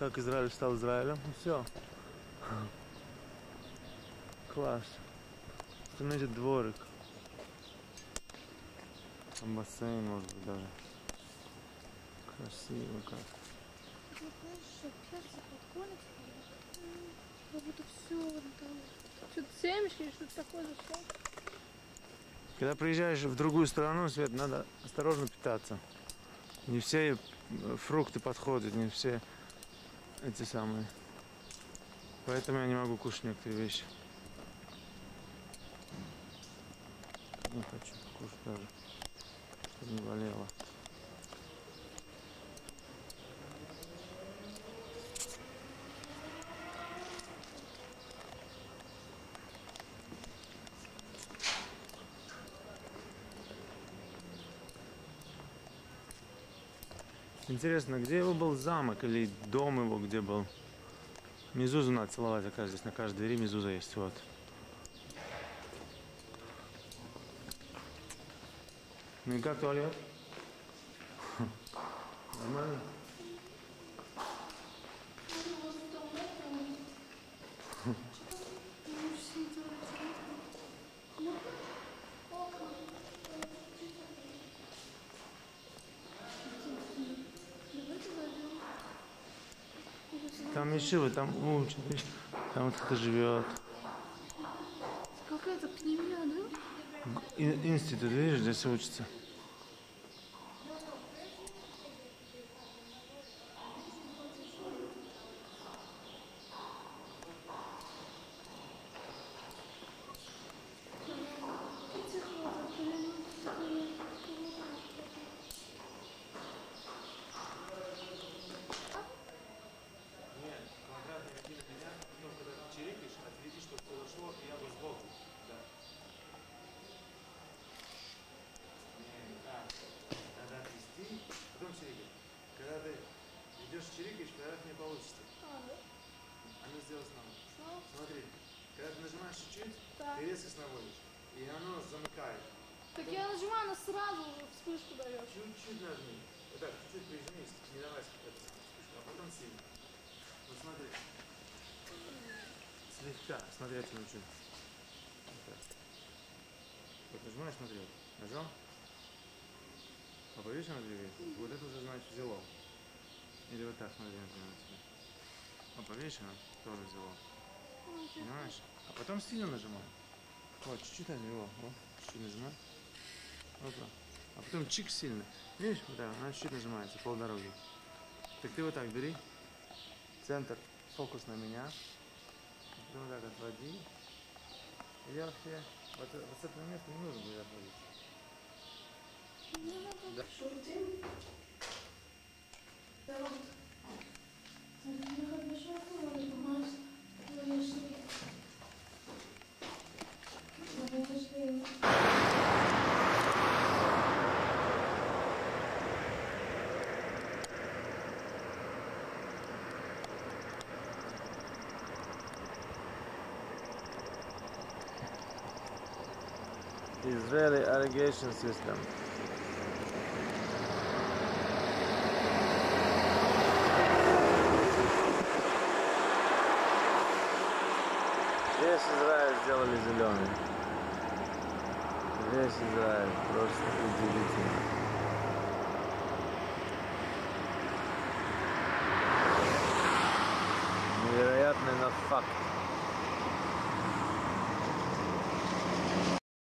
как Израиль стал Израилем. И все. Класс. Смотрите, дворик. Там бассейн, может быть, даже. Красиво как. Как будто все там. Что-то семечки, что-то такое зашло. Когда приезжаешь в другую страну, Свет, надо осторожно питаться. Не все фрукты подходят, не все эти самые. Поэтому я не могу кушать некоторые вещи. Не хочу кушать даже, чтобы не болело. Интересно, где его был замок или дом его, где был? Мезузу надо целовать, оказывается, здесь на каждой двери мезуза есть, вот. Ну и как туалет? Нормально? Там еще там учат, там вот кто-то живет. Какая-то пневмия, да? Институт, видишь, здесь учится. Когда ты идешь чирикаешь, тогда не получится. А ну сделай снова. Смотри, когда ты нажимаешь чуть-чуть, ты резко наводишь. И оно замыкает. Так я нажимаю, она сразу вспышку дает. Чуть-чуть нажми. Вот так, чуть-чуть прижмись, не давай вспышку, а потом сильно. Вот смотри. Слегка, смотри, я тебя научу. Вот так. Вот нажимаешь, смотри. Нажал? А видишь, она двигается? Вот это уже значит взяло. Или вот так, смотри, например, тебе. Опа, видишь, она тоже взяло. Понимаешь? А потом сильно нажимай. Вот, чуть-чуть нажимай. Вот, чуть-чуть нажимай. Опа. А потом чик сильно. Видишь, вот так, она чуть-чуть нажимается, полдороги. Так ты вот так бери. Центр, фокус на меня. Потом вот так отводи. Или вообще, вот с этого места не нужно будет отводить. Да. Шутим. Да вот. Israeli irrigation system. Весь Израиль сделали зеленый. Весь Израиль просто удивительно. Невероятный, но факт.